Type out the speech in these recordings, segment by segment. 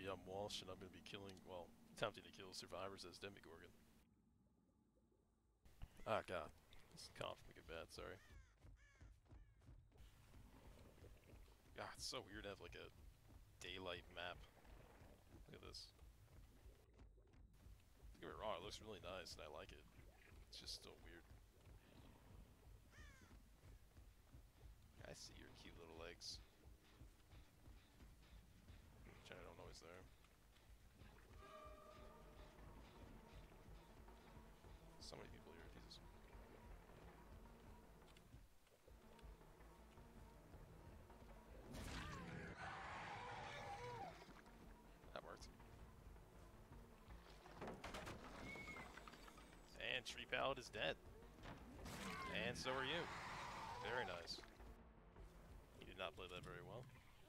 I'm Walsh, and I'm going to be killing, well, attempting to kill survivors as Demogorgon. Ah, God. This cough make it bad, sorry. God, it's so weird to have, like, a daylight map. Look at this. Don't get me wrong, it looks really nice, and I like it. It's just still weird. I see your cute little legs. Which I don't know is there. So many people here, Jesus. That worked. And Tree Pallet is dead. And so are you. Very nice. You did not play that very well.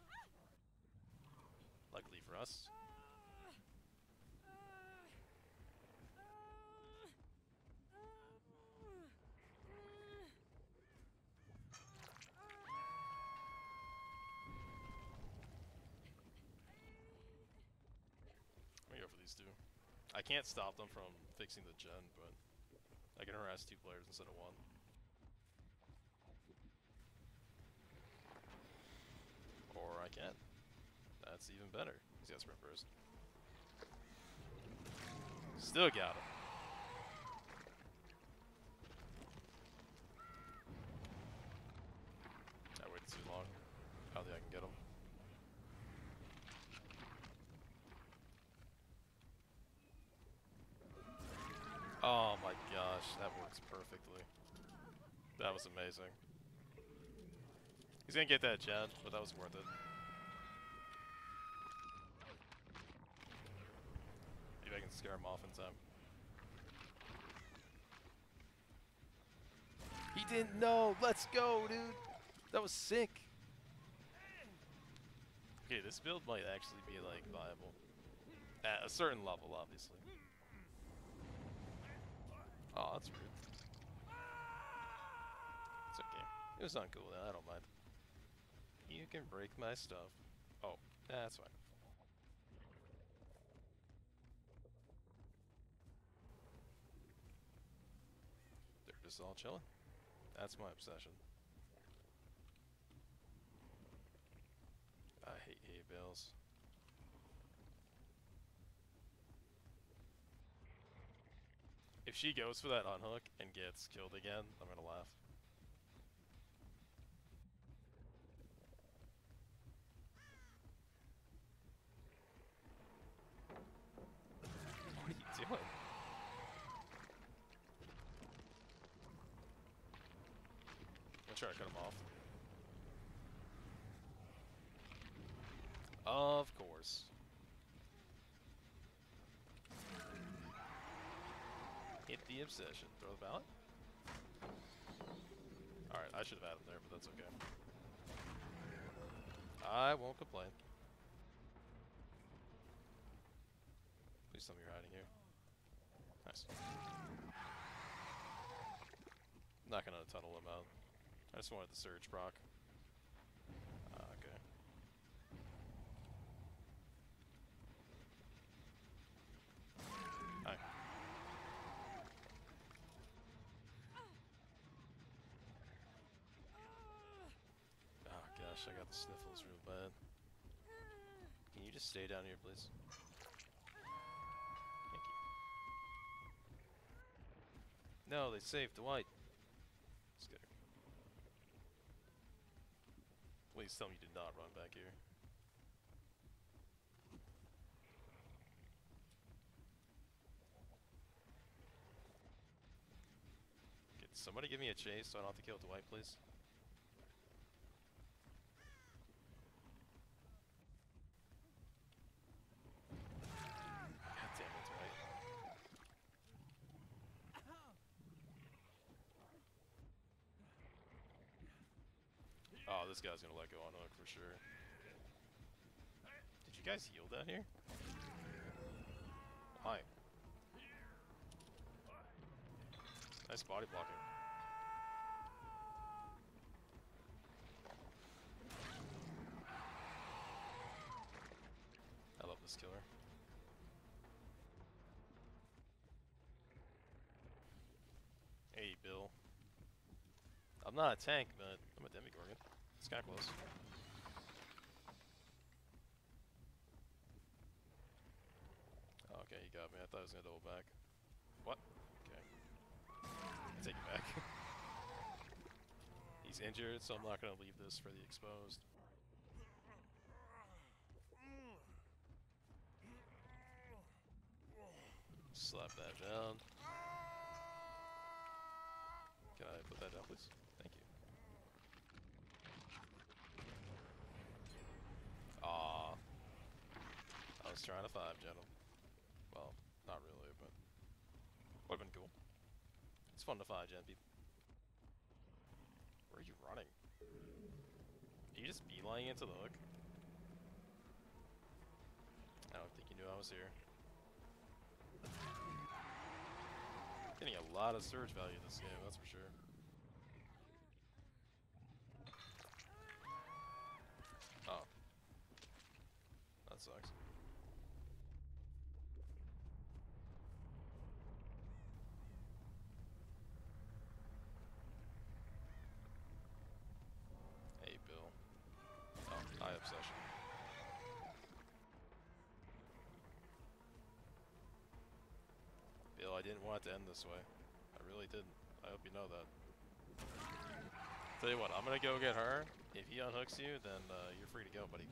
Luckily for us. Let me go for these two. I can't stop them from fixing the gen, but I can harass 2 players instead of 1. Or I can. That's even better. He's got sprint burst. Still got him. I waited too long. I don't think I can get him. Oh my gosh, that works perfectly. That was amazing. He's gonna get that gen, but that was worth it. Maybe I can scare him off in time. He didn't know! Let's go, dude! That was sick! Okay, this build might actually be, like, viable. At a certain level, obviously. Oh, that's rude. It's okay. It was uncool, I don't mind. You can break my stuff. Oh, that's fine. They're just all chilling. That's my obsession. I hate hay bales. If she goes for that unhook and gets killed again, I'm gonna laugh. What are you doing? I'm gonna try to cut him off. Of course. Hit the obsession. Throw the ballot. Alright, I should have had him there, but that's okay. I won't complain. Please tell me you're hiding here. Nice. I'm not gonna tunnel him out. I just wanted the surge proc. Okay. Hi. Oh gosh, I got the sniffles real bad. Can you just stay down here, please? Thank you. No, they saved Dwight. Let's get her. Please tell me you did not run back here. Can somebody give me a chase so I don't have to kill Dwight, please? God damn it, Dwight. Oh, this guy's gonna let go on hook for sure. Did you guys heal down here? Hi. Nice body blocking. I love this killer. Hey, Bill. I'm not a tank, but I'm a Demogorgon. It's kinda close. Oh, okay, you got me. I thought I was gonna double back. What? Okay. I take it back. He's injured, so I'm not gonna leave this for the exposed. Slap that down. Can I put that down, please? Thank you. Aw. I was trying to 5-gen him. Well, not really, but would've been cool. It's fun to 5-gen people. Where are you running? Are you just beelining into the hook? I don't think you knew I was here. Getting a lot of surge value this game, that's for sure. Oh. That sucks. Hey, Bill. Oh, eye obsession. Bill, I didn't want it to end this way. I really didn't. I hope you know that. Tell you what, I'm gonna go get her. If he unhooks you, then you're free to go, buddy.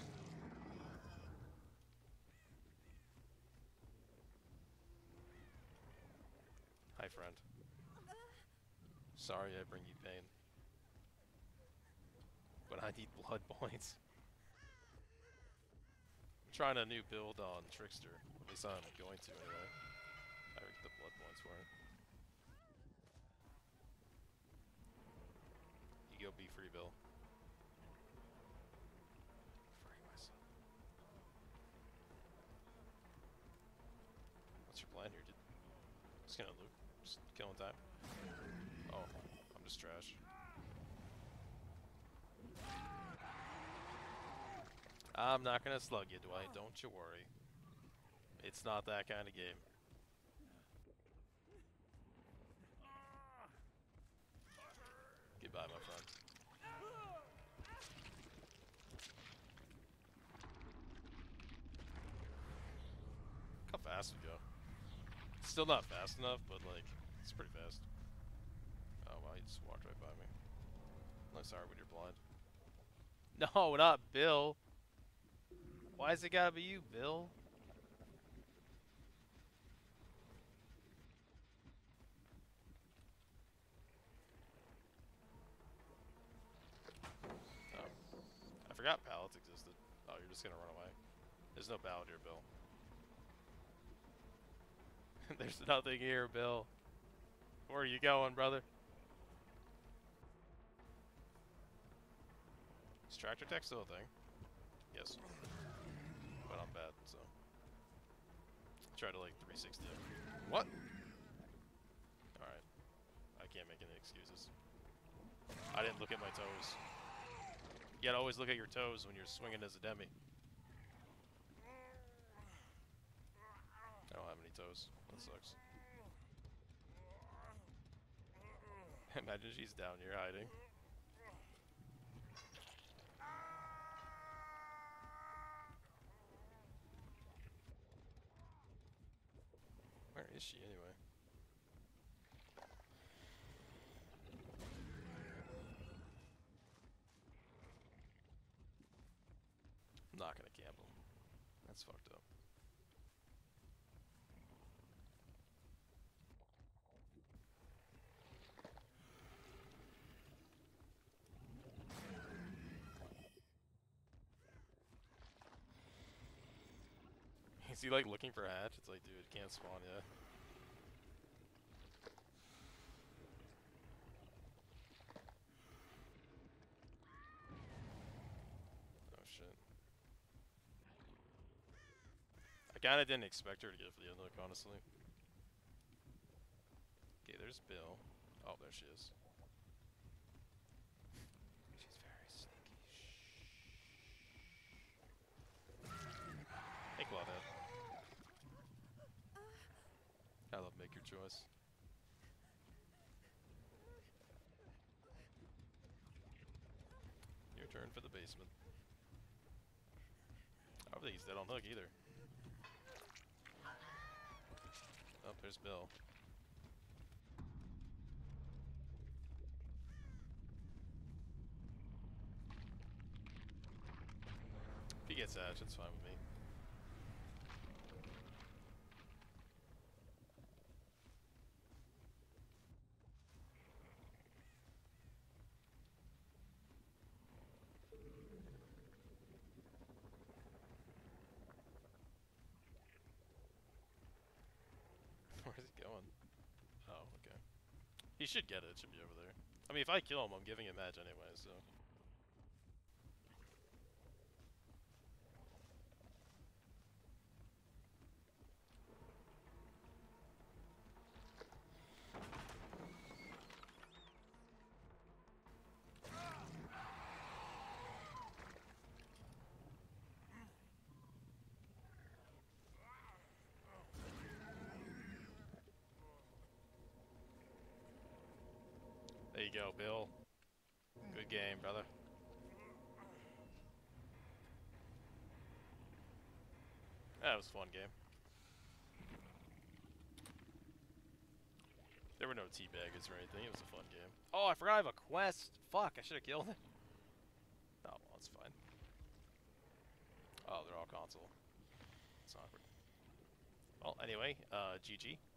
Hi, friend. Sorry I bring you pain. But I need blood points. I'm trying a new build on Trickster. At least I'm going to anyway. I get the blood points for it. You go be free, Bill. Free myself. What's your plan here, dude? Just gonna loot. Just killing time. Oh, I'm just trash. I'm not gonna slug you, Dwight. Don't you worry. It's not that kind of game. Goodbye, my friend. How fast we go? Still not fast enough, but like, it's pretty fast. Oh wow, you just walked right by me. I'm sorry when you're blind. No, not Bill. Why's it gotta be you, Bill? Oh. I forgot pallets existed. Oh, you're just gonna run away. There's no pallet here, Bill. There's nothing here, Bill. Where are you going, brother? Is tractor tech still a thing? Yes. But I'm bad, so. Try to like 360 it. What? Alright. I can't make any excuses. I didn't look at my toes. You gotta always look at your toes when you're swinging as a demi. I don't have any toes. That sucks. Imagine she's down here hiding. Where is she anyway? I'm not gonna camp him. That's fucked up. Is he like looking for a hatch? It's like, dude, can't spawn yet. Oh shit. I kinda didn't expect her to get for the unhook, honestly. Okay, there's Bill. Oh, there she is. She's very sneaky. Shh. Hey, Make your choice. Your turn for the basement. I don't think he's dead on hook either. Oh, there's Bill. If he gets Ash, it's fine with me. Where's he going? Oh, okay. He should get it. It should be over there. I mean, if I kill him, I'm giving him Edge anyway, so... There you go, Bill. Good game, brother. That was a fun game. There were no teabaggers or anything. It was a fun game. Oh, I forgot I have a quest. Fuck, I should have killed it. Oh, well, that's fine. Oh, they're all console. It's awkward. Well, anyway, GG.